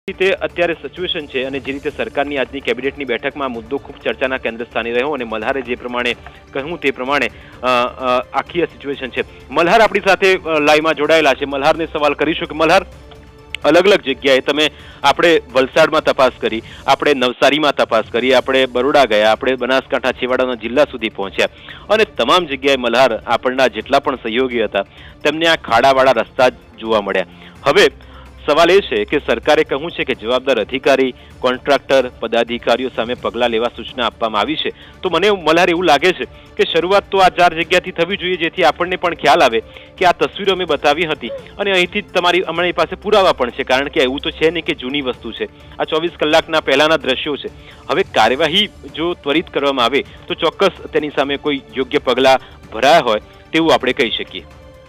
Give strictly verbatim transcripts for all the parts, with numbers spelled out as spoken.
રીતે અત્યારે સિચ્યુએશન છે અને જે રીતે સરકારની આજની કેબિનેટની બેઠકમાં આ મુદ્દો ખૂબ ચર્ચાના કેન્દ્ર સ્થાને રહ્યો અને મલ્હારે જે પ્રમાણે કહ્યું તે પ્રમાણે આખી આ સિચ્યુએશન છે। મલ્હાર આપણી સાથે લાઈવમાં જોડાયેલા છે। મલ્હારને સવાલ કરીશું કે મલ્હાર, અલગ અલગ જગ્યાએ તમે આપણે વલસાડમાં તપાસ કરી, આપણે નવસારીમાં તપાસ કરી, આપણે બરોડા ગયા, આપણે બનાસકાંઠા છેવાડાના જિલ્લા સુધી પહોંચ્યા અને તમામ જગ્યાએ મલ્હાર આપણના જેટલા પણ સહયોગી હતા તેમને આ ખાડાવાળા રસ્તા જોવા મળ્યા। હવે સવાલ એ છે કે સરકારે કહ્યું છે કે જવાબદાર અધિકારી, કોન્ટ્રાક્ટર, પદાધિકારીઓ સામે પગલાં લેવા સૂચના આપવામાં આવી છે। તો મને મલ્હાર એવું લાગે છે કે શરૂઆત તો આ ચાર જગ્યાથી થવી જોઈએ, જેથી આપણને પણ ખ્યાલ આવે કે આ તસવીરો અમે બતાવી હતી અને અહીંથી જ તમારી અમારી પાસે પુરાવા પણ છે, કારણ કે એવું તો છે નહીં કે જૂની વસ્તુ છે, આ ચોવીસ કલાકના પહેલાના દ્રશ્યો છે। હવે કાર્યવાહી જો ત્વરિત કરવામાં આવે તો ચોક્કસ તેની સામે કોઈ યોગ્ય પગલાં ભરાયા હોય તેવું આપણે કહી શકીએ।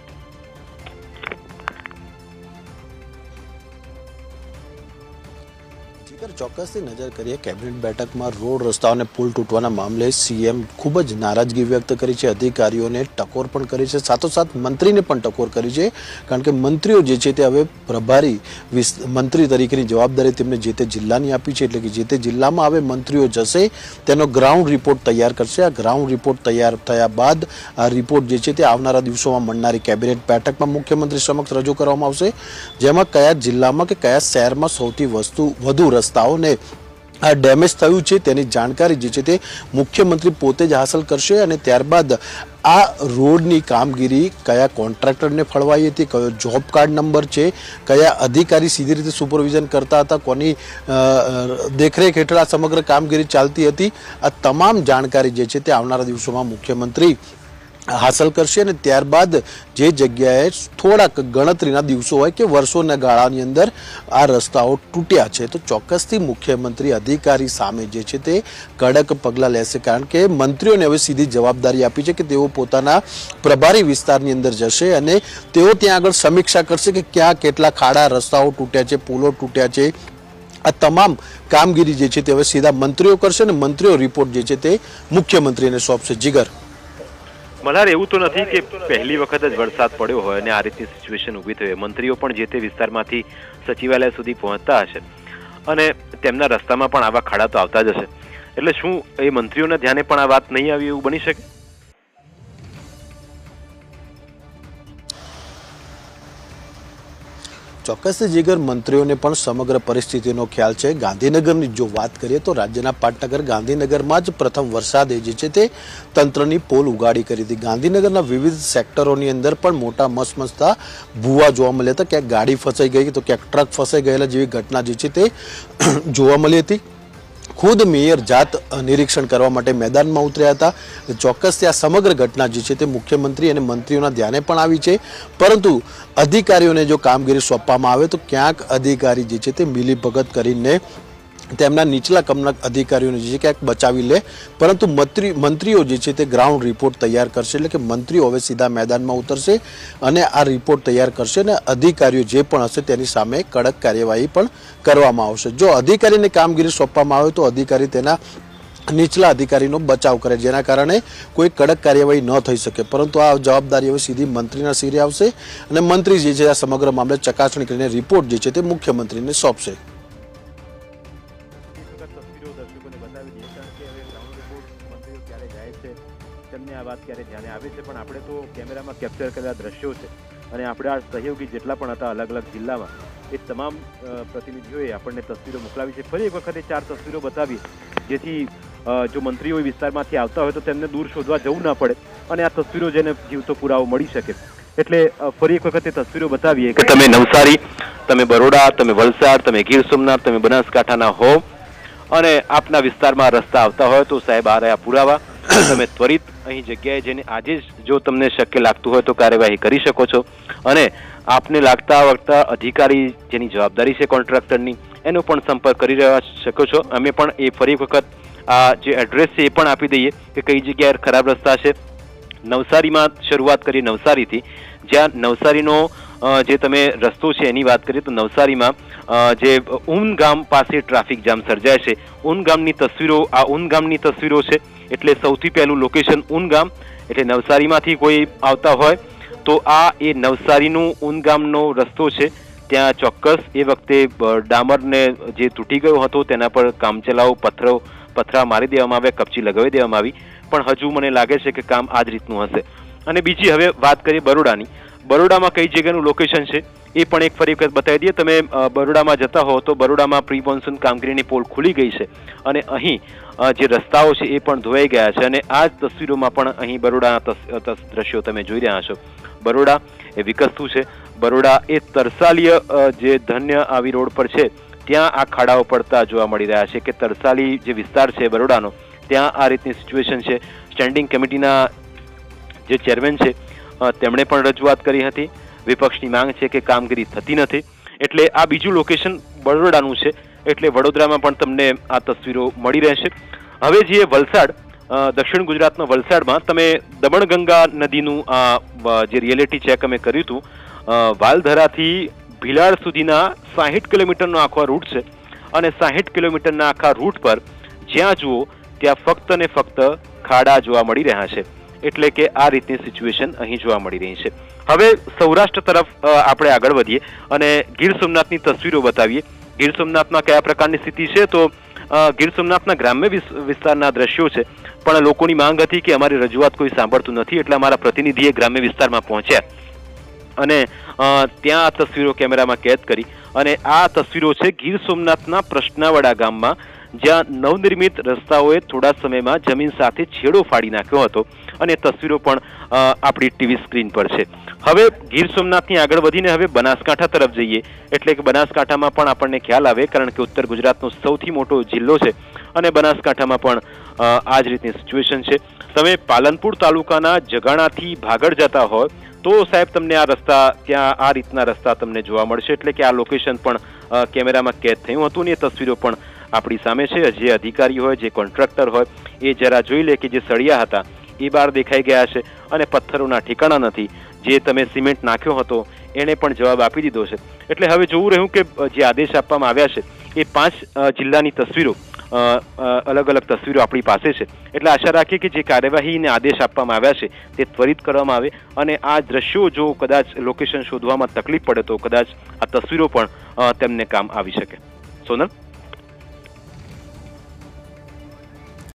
ચોક્કસથી નજર કરીએ કેબિનેટ બેઠકમાં રોડ રસ્તાઓ અને પુલ તૂટવાના મામલે સીએમ ખૂબ જ નારાજગી વ્યક્ત કરી છે, અધિકારીઓને ટકોર પણ કરી છે, સાથોસાથ મંત્રીને પણ ટકોર કરી છે, કારણ કે મંત્રીઓ જે છે તે હવે પ્રભારી મંત્રી તરીકેની જવાબદારી તેમને જે તે જિલ્લાની આપી છે, એટલે કે જે તે જિલ્લામાં હવે મંત્રીઓ જશે, તેનો ગ્રાઉન્ડ રિપોર્ટ તૈયાર કરશે। આ ગ્રાઉન્ડ રિપોર્ટ તૈયાર થયા બાદ આ રિપોર્ટ જે છે તે આવનારા દિવસોમાં મળનારી કેબિનેટ બેઠકમાં મુખ્યમંત્રી સમક્ષ રજૂ કરવામાં આવશે, જેમાં કયા જિલ્લામાં કે કયા શહેરમાં સૌથી વસ્તુ વધુ રસ્તા આ ડેમેજ થયું છે તેની જાણકારી જે છે તે મુખ્યમંત્રી પોતે જ હાંસલ કરશે અને ત્યારબાદ આ રોડની કામગીરી કયા કોન્ટ્રાક્ટરને ફળવાઈ હતી, કયો જોબ કાર્ડ નંબર છે, કયા અધિકારી સીધી રીતે સુપરવિઝન કરતા હતા, કોની દેખરેખ હેઠળ આ સમગ્ર કામગીરી ચાલતી હતી, આ તમામ જાણકારી જે છે તે આવનારા દિવસોમાં મુખ્યમંત્રી હાંસલ કરશે અને ત્યારબાદ જે જગ્યાએ થોડાક ગણતરીના દિવસો હોય કે વર્ષોના ગાળાની અંદર આ રસ્તાઓ તૂટ્યા છે તો ચોક્કસથી મુખ્યમંત્રી અધિકારી સામે જે છે તે કડક પગલાં લેશે, કારણ કે મંત્રીઓને હવે સીધી જવાબદારી આપી છે કે તેઓ પોતાના પ્રભારી વિસ્તારની અંદર જશે અને તેઓ ત્યાં આગળ સમીક્ષા કરશે કે ક્યાં કેટલા ખાડા રસ્તાઓ તૂટ્યા છે, પુલો તૂટ્યા છે। આ તમામ કામગીરી જે છે તે હવે સીધા મંત્રીઓ કરશે અને મંત્રીઓ રિપોર્ટ જે છે તે મુખ્યમંત્રીને સોંપશે। જીગર, મલ્હાર, એવું તો નથી કે પહેલી વખત જ વરસાદ પડ્યો હોય અને આ રીતની સિચ્યુએશન ઊભી થઈ હોય, મંત્રીઓ પણ જે તે વિસ્તારમાંથી સચિવાલય સુધી પહોંચતા હશે અને તેમના રસ્તામાં પણ આવા ખાડા તો આવતા જ હશે, એટલે શું એ મંત્રીઓના ધ્યાને પણ આ વાત નહીં આવી એવું બની શકે? ચોક્કસથી જીગર, મંત્રીઓને પણ સમગ્ર પરિસ્થિતિનો ખ્યાલ છે। ગાંધીનગરની જો વાત કરીએ તો રાજ્યના પાટનગર ગાંધીનગરમાં જ પ્રથમ વરસાદે જે છે તે તંત્રની પોલ ઉગાડી કરી હતી। ગાંધીનગરના વિવિધ સેક્ટરોની અંદર પણ મોટા મસમસતા ભૂવા જોવા મળ્યા હતા, ક્યાંક ગાડી ફસાઈ ગઈ તો ક્યાંક ટ્રક ફસાઈ ગયેલા જેવી ઘટના જે છે તે જોવા મળી હતી। ખુદ મેયર જાત નિરીક્ષણ કરવા માટે મેદાનમાં ઉતર્યા હતા। ચોક્કસથી આ સમગ્ર ઘટના જે છે તે મુખ્યમંત્રી અને મંત્રીઓના ધ્યાને પણ આવી છે, પરંતુ અધિકારીઓને જો કામગીરી સોંપવામાં આવે તો ક્યાંક અધિકારી જે છે તે મિલીભગત કરીને તેમના નીચલા કમના અધિકારીઓને જે છે ક્યાંક બચાવી લે, પરંતુ મંત્રી મંત્રીઓ જે છે તે ગ્રાઉન્ડ રિપોર્ટ તૈયાર કરશે, એટલે કે મંત્રીઓ હવે સીધા મેદાનમાં ઉતરશે અને આ રિપોર્ટ તૈયાર કરશે અને અધિકારીઓ જે પણ હશે તેની સામે કડક કાર્યવાહી પણ કરવામાં આવશે। જો અધિકારીને કામગીરી સોંપવામાં આવે તો અધિકારી તેના નીચલા અધિકારીનો બચાવ કરે, જેના કારણે કોઈ કડક કાર્યવાહી ન થઈ શકે, પરંતુ આ જવાબદારી હવે સીધી મંત્રીના શિરે આવશે અને મંત્રી જે છે આ સમગ્ર મામલે ચકાસણી કરીને રિપોર્ટ જે છે તે મુખ્યમંત્રીને સોંપશે। તેમને આ વાત ક્યારે ધ્યાને આવે છે, પણ આપણે તો કેમેરામાં કેપ્ચર કરેલા દ્રશ્યો છે અને આપણે આ સહયોગી જેટલા પણ હતા અલગ અલગ જિલ્લામાં એ તમામ પ્રતિનિધિઓએ આપણને તસવીરો મોકલાવી છે। ફરી એક વખતે ચાર તસવીરો બતાવી, જેથી જો મંત્રીઓ એ વિસ્તારમાંથી આવતા હોય તો તેમને દૂર શોધવા જવું ના પડે અને આ તસવીરો જેને જીવતો પુરાવો મળી શકે, એટલે ફરી એક વખતે તસવીરો બતાવીએ કે તમે નવસારી, તમે બરોડા, તમે વલસાડ, તમે ગીર સોમનાથ, તમે બનાસકાંઠાના હો અને આપના વિસ્તારમાં રસ્તા આવતા હોય તો સાહેબ આ રહ્યા પુરાવા, તમે ત્વરિત અહીં જગ્યાએ જઈને આજે જ જો તમને શક્ય લાગતું હોય તો કાર્યવાહી કરી શકો છો અને આપને લાગતા વળગતા અધિકારી જેની જવાબદારી છે કોન્ટ્રાક્ટરની એનો પણ સંપર્ક કરી રહ્યા શકો છો। અમે પણ એ ફરી વખત આ જે એડ્રેસ છે એ પણ આપી દઈએ કે કઈ જગ્યાએ ખરાબ રસ્તા છે। નવસારીમાં શરૂઆત કરીએ નવસારીથી, જ્યાં નવસારીનો જે તમે રસ્તો છે એની વાત કરીએ તો નવસારીમાં જે ઉન ગામ પાસે ટ્રાફિક જામ સર્જાય છે, ઉન ગામની તસવીરો આ ઉન ગામની તસવીરો છે, એટલે સૌથી પહેલું લોકેશન ઉન ગામ, એટલે નવસારીમાંથી કોઈ આવતા હોય તો આ એ નવસારીનું ઉન ગામનો રસ્તો છે, ત્યાં ચોક્કસ એ વખતે ડામરને જે તૂટી ગયો હતો તેના પર કામચલાઉ પથ્થરો પથરા મારી દેવામાં આવ્યા, કપચી લગાવી દેવામાં આવી, પણ હજુ મને લાગે છે કે કામ આ જ રીતનું હશે. અને બીજી હવે વાત કરીએ બરોડાની. બરોડામાં કઈ જગ્યાનું લોકેશન છે એ પણ એક ફરી વખત બતાવી દઈએ. તમે બરોડામાં જતા હો તો બરોડામાં પ્રી મોન્સૂન કામગીરીની પોલ ખુલી ગઈ છે અને અહીં જે રસ્તાઓ છે એ પણ ધોવાઈ ગયા છે. અને આ જ તસવીરોમાં પણ અહીં બરોડાના દ્રશ્યો તમે જોઈ રહ્યા છો. બરોડા એ વિકસતું છે. બરોડા એ તરસાલીય જે ધન્ય આવી રોડ પર છે ત્યાં આ ખાડાઓ પડતા જોવા મળી રહ્યા છે કે તરસાલી જે વિસ્તાર છે બરોડાનો ત્યાં આ રીતની સિચ્યુએશન છે. સ્ટેન્ડિંગ કમિટીના જે ચેરમેન છે તેમણે પણ રજૂઆત કરી હતી. વિપક્ષની માંગ છે કે કામગીરી થતી નથી. એટલે આ બીજું લોકેશન બરોડાનું છે. એટલે વડોદરામાં પણ તમને આ તસવીરો મળી રહેશે. હવે જે વલસાડ, દક્ષિણ ગુજરાતનો વલસાડમાં તમે દમણગંગા નદીનું આ જે રિયાલિટી ચેક અમે કર્યું હતું. વાલધરાથી ભીલાડ સુધીના સાહીઠ કિલોમીટરનો આખો રૂટ છે અને સાહીઠ કિલોમીટરના આખા રૂટ પર જ્યાં જુઓ ત્યાં ફક્ત ને ફક્ત ખાડા જોવા મળી રહ્યા છે. એટલે કે આ રીતની સિચ્યુએશન અહીં જોવા મળી રહી છે. હવે સૌરાષ્ટ્ર તરફ આપણે આગળ વધીએ અને ગીર સોમનાથની તસવીરો બતાવીએ. ગીર સોમનાથમાં કયા પ્રકારની સ્થિતિ છે તો ગીર સોમનાથના ગ્રામ્ય વિસ્તારના દ્રશ્યો છે, પણ લોકોની માંગ હતી કે અમારી રજૂઆત કોઈ સાંભળતું નથી, એટલે અમારા પ્રતિનિધિએ ગ્રામ્ય વિસ્તારમાં પહોંચ્યા અને ત્યાં આ તસવીરો કેમેરામાં કેદ કરી. અને આ તસવીરો છે ગીર સોમનાથના પ્રશ્નાવડા ગામમાં, જ્યાં નવનિર્મિત રસ્તાઓએ થોડા સમયમાં જમીન સાથે છેડો ફાડી નાખ્યો હતો અને તસવીરો પણ આપણી ટીવી સ્ક્રીન પર છે. હવે ગીર સોમનાથની આગળ વધીને હવે બનાસકાંઠા તરફ જઈએ એટલે કે બનાસકાંઠામાં પણ આપણને ખ્યાલ આવે, કારણ કે ઉત્તર ગુજરાતનો સૌથી મોટો જિલ્લો છે અને બનાસકાંઠામાં પણ આ જ રીતની સિચ્યુએશન છે. તમે પાલનપુર તાલુકાના જગાણાથી ભાગળ જતા હોય તો સાહેબ તમને આ રસ્તા ત્યાં આ રીતના રસ્તા તમને જોવા મળશે. એટલે કે આ લોકેશન પણ કેમેરામાં કેદ થયું હતું અને એ તસવીરો પણ આપણી સામે છે. જે અધિકારી હોય, જે કોન્ટ્રાક્ટર હોય એ જરા જોઈ લે કે જે સળિયા હતા એ બહાર દેખાઈ ગયા છે અને પથ્થરોના ઠેકાણા નથી. જે તમે સિમેન્ટ નાખ્યો હતો એણે પણ જવાબ આપી દીધો છે. એટલે હવે જોવું રહ્યું કે જે આદેશ આપવામાં આવ્યા છે એ પાંચ જિલ્લાની તસવીરો, અલગ અલગ તસવીરો આપણી પાસે છે. એટલે આશા રાખીએ કે જે કાર્યવાહીને આદેશ આપવામાં આવ્યા છે તે ત્વરિત કરવામાં આવે અને આ દ્રશ્યો જો કદાચ લોકેશન શોધવામાં તકલીફ પડે તો કદાચ આ તસવીરો પણ તેમને કામ આવી શકે. સોનલ.